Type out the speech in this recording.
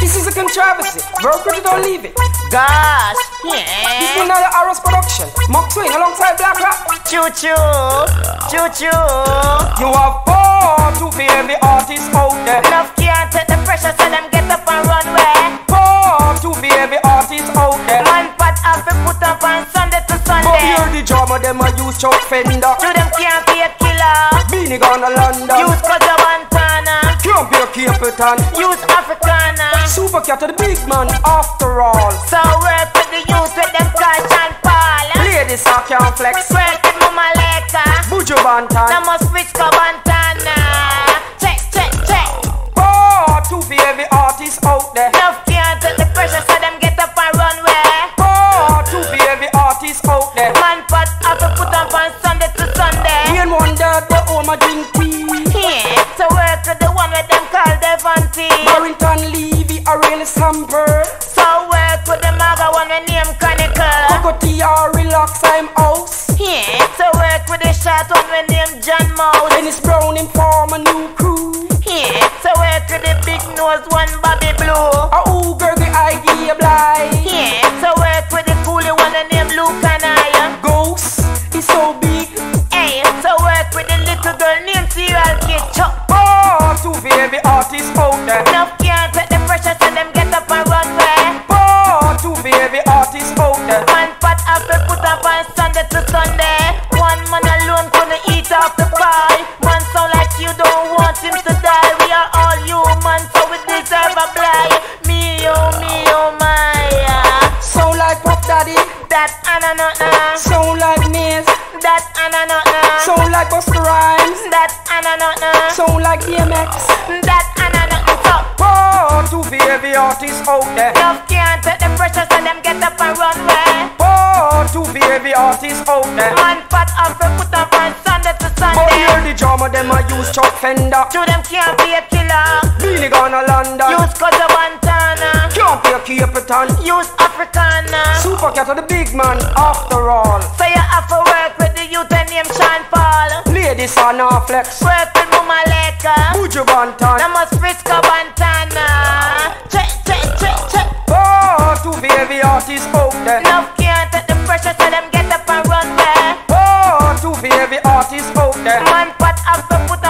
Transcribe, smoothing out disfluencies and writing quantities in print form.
This is a controversy. Work with it or leave it. Gosh, This yeah. is another Aros production. Mark Twain alongside Black Rock. Choo choo, choo choo. You have power to be every artist out there. Enough can't take the pressure, so them get up and run way. Power to be every artist out there. Man pot have to put up on Sunday to But Sunday. hear the drama, them a use Chuck Fender. To them can't be a killer. Beanie gonna London. Use Koza Montana. Can't be a Capleton. Use Africana. Super Cat to the big man after all. So work with the youth with them cash and Paul. Ladies are can't flex. Work with Mama Leka. Buju Bantan. Now must switch to Montana. Check, check, check. Power to be every artist out there. Enough can't take the pressure, so them get up and run way. Power to be every artist out there. Man pot have to put up on Sunday to Sunday. Me and wonder the old my drink tea. Yeah, so work with the one with them called Devontae. Barrington Levy, a real sample. So work with the maga one with name Chronicle. Coco Tia, relax, I'm house. Yeah, so work with the short one with name John Mouse. Dennis Brown inform a new crew. Yeah, so work with the big nose one Bobby Blue. A ooger the idea blind. Yeah, so work with the coolie one with name Luke and I. Ghost is so big. Hey, so work with the little girl named Serial Kid Chuck. Power to be every artist out there. Enough can't take the pressure, so them get up and run way. Power to be every artist out there. Man pot have to put up on Sunday to Sunday. One man alone couldn't eat off the pie. Man sound like you don't want him to die. We are all human, so we deserve a blight. Me, oh my. Sound like Puff Daddy. That ananana. Sound like Maze. That ananana. Sound like Busta Rhymes. That ananana. Sound like DMX. That ananana. So, Power to be every artist out there. enough can't take the pressure, so them get up and run way. Power to be every artist out there. Man pot have to put up on Sunday to But hear Sunday. the drama, them a use Chuck Fender. To them can't be a killer. Beanie gonna London. Use Koza Montana. Can't be a Capleton. Use Africana. Super Cat to the big man after all. So you have to work with the youth and name Sean Paul. Ladies are not flex. Work with Mama Leka. Buju Bantan. Now must Frisco Montana. Check, check, check, check. Power to be every artist out there. Enough can't take the pressure, so them get up and run way. Power to be every artist out there. Man pot have to put